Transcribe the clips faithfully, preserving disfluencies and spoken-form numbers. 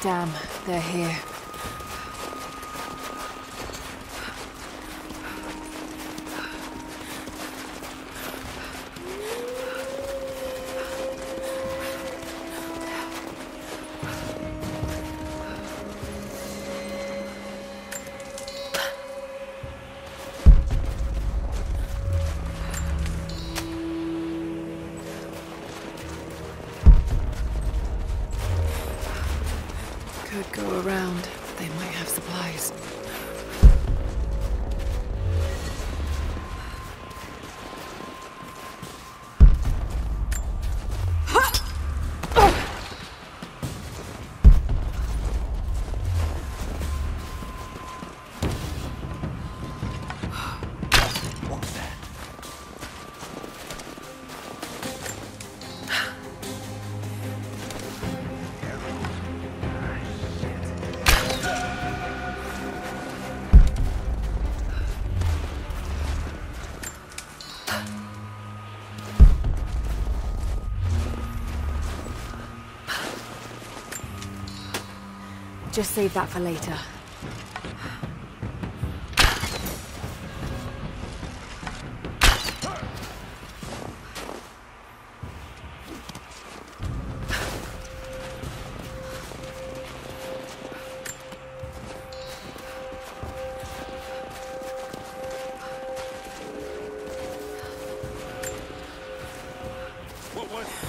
Damn, they're here. Could go around. They might have supplies. Just save that for later. What was it?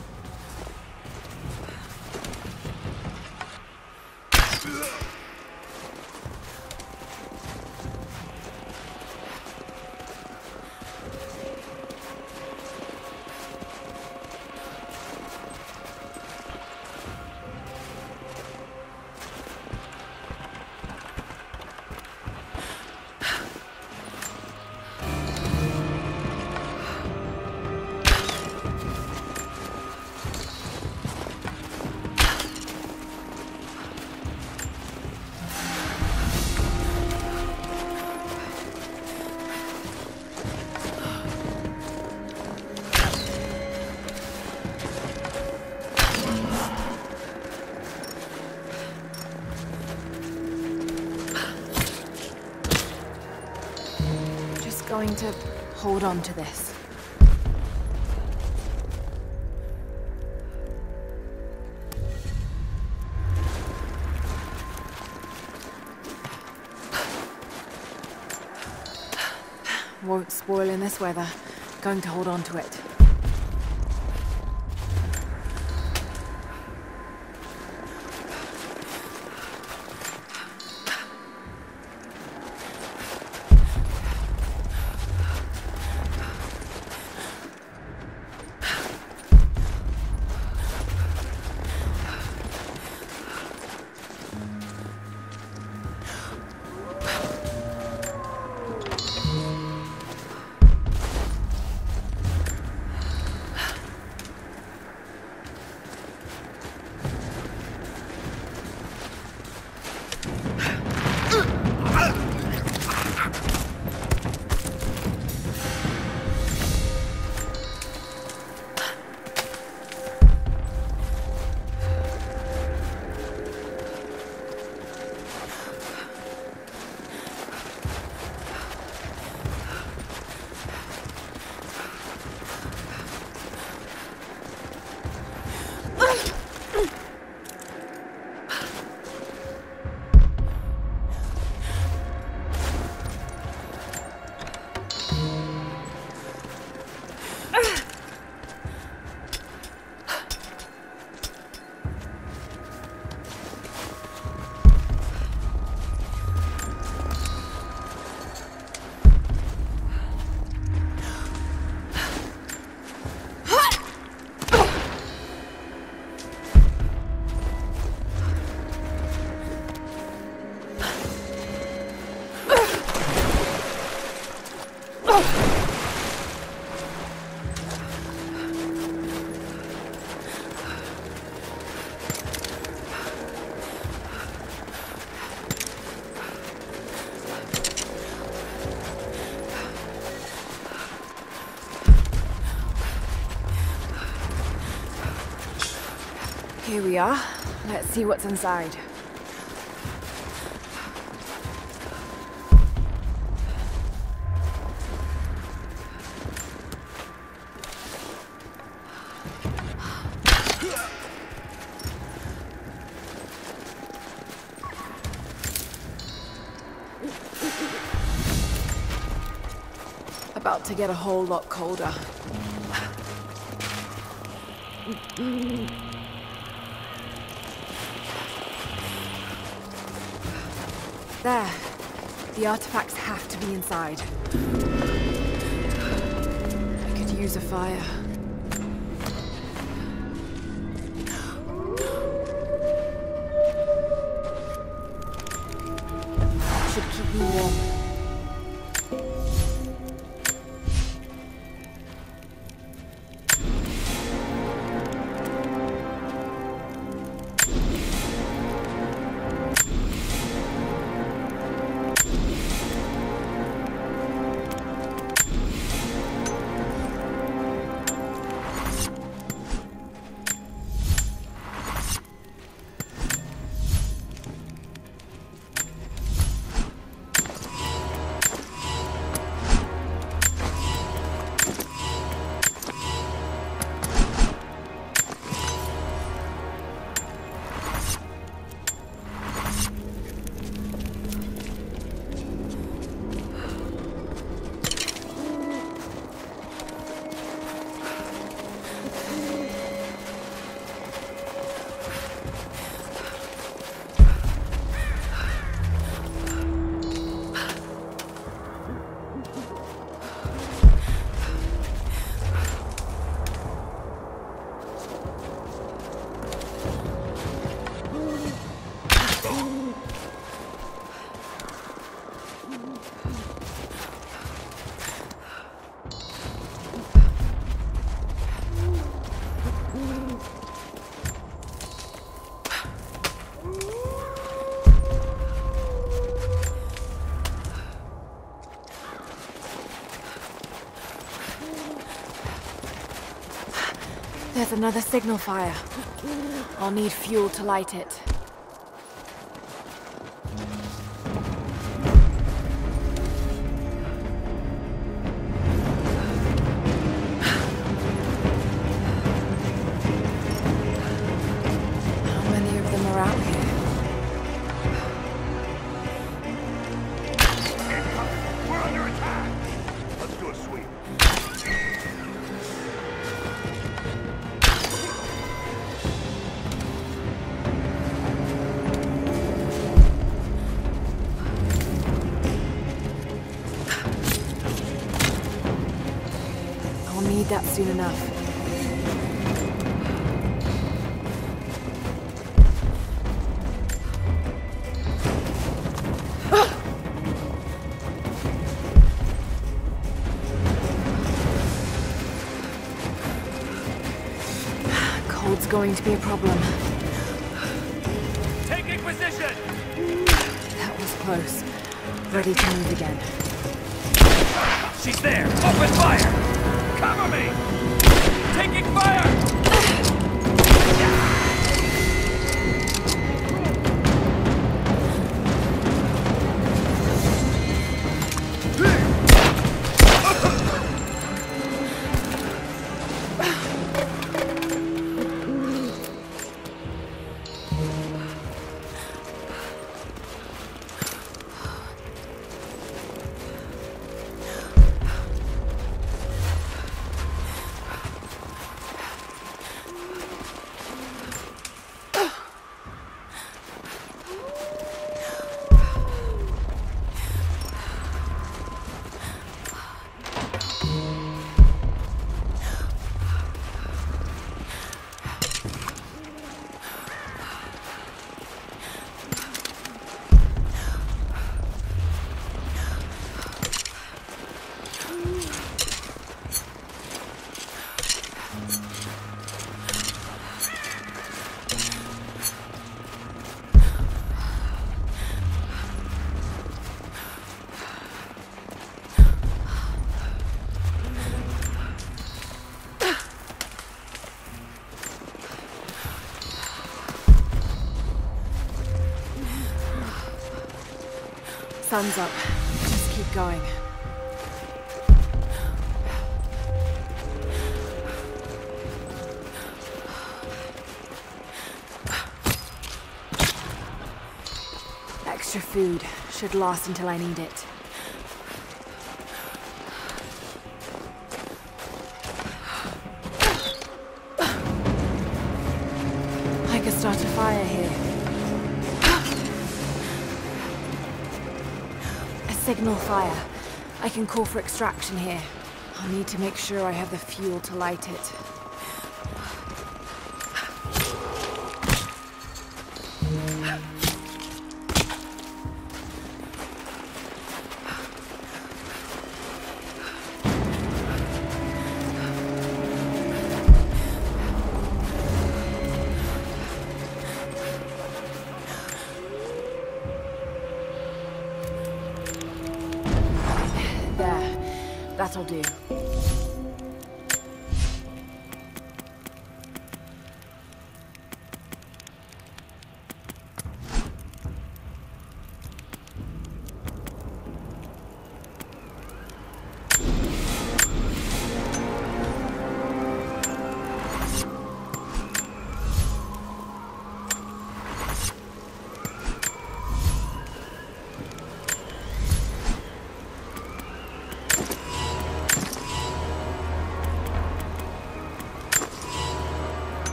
Going to hold on to this. Won't spoil in this weather. Going to hold on to it. Here we are. Let's see what's inside. About to get a whole lot colder. There. The artifacts have to be inside. I could use a fire. Should keep me warm. There's another signal fire. I'll need fuel to light it. How many of them are out here? We're under attack! Let's do a sweep. I'll need that soon enough. Cold's going to be a problem. Taking position! That was close. Ready to move again. She's there! Open fire! Cover me! Taking fire! Sun's up. Just keep going. Extra food. Should last until I need it. I could start a fire here. A signal fire. I can call for extraction here. I'll need to make sure I have the fuel to light it. That'll do.